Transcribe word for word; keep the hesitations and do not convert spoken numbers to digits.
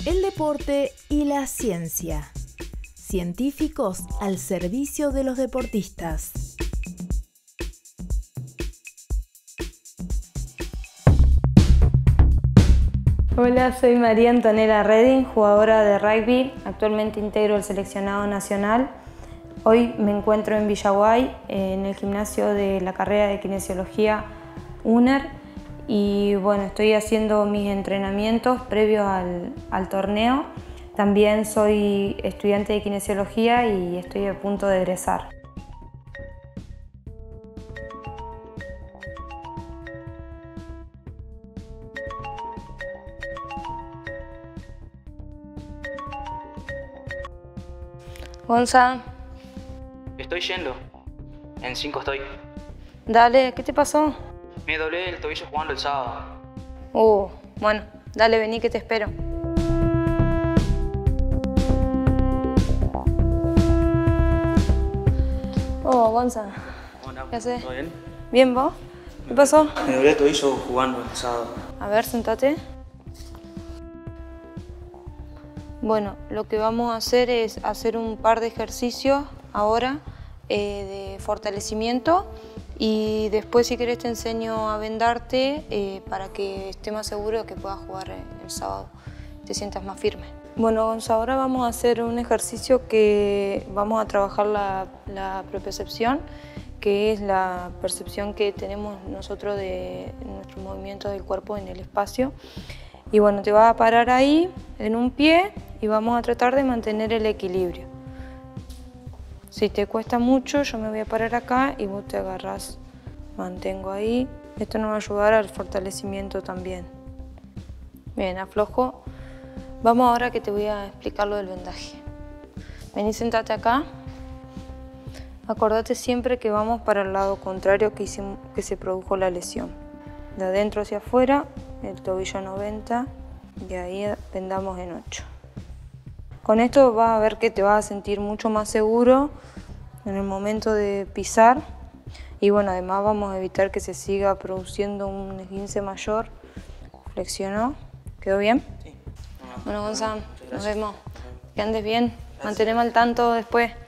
El deporte y la ciencia. Científicos al servicio de los deportistas. Hola, soy María Antonella Redding, jugadora de rugby. Actualmente integro el seleccionado nacional. Hoy me encuentro en Villaguay, en el gimnasio de la carrera de kinesiología U N E R. Y bueno, estoy haciendo mis entrenamientos previos al, al torneo. También soy estudiante de kinesiología y estoy a punto de egresar. Gonza. Estoy yendo. En cinco estoy. Dale, ¿qué te pasó? Me doblé el tobillo jugando el sábado. Uh, bueno, dale, vení que te espero. Oh, Gonza. Hola, ¿Qué haces? ¿todo bien? ¿Bien vos? ¿Qué pasó? Me doblé el tobillo jugando el sábado. A ver, sentate. Bueno, lo que vamos a hacer es hacer un par de ejercicios ahora eh, de fortalecimiento y después si querés te enseño a vendarte eh, para que estés más seguro de que puedas jugar el sábado, te sientas más firme. Bueno, Gonza, ahora vamos a hacer un ejercicio que vamos a trabajar la, la propiocepción, que es la percepción que tenemos nosotros de nuestros movimientos del cuerpo en el espacio. Y bueno, te vas a parar ahí en un pie y vamos a tratar de mantener el equilibrio. Si te cuesta mucho, yo me voy a parar acá y vos te agarrás. Mantengo ahí. Esto nos va a ayudar al fortalecimiento también. Bien, aflojo. Vamos ahora que te voy a explicar lo del vendaje. Vení, sentate acá. Acordate siempre que vamos para el lado contrario que, hicimos, que se produjo la lesión. De adentro hacia afuera, el tobillo noventa y ahí vendamos en ocho. Con esto vas a ver que te vas a sentir mucho más seguro en el momento de pisar y bueno, además vamos a evitar que se siga produciendo un esguince mayor. Flexionó. ¿Quedó bien? Sí. Bueno, Gonzalo, nos vemos. Que andes bien. Mantenemos al tanto después.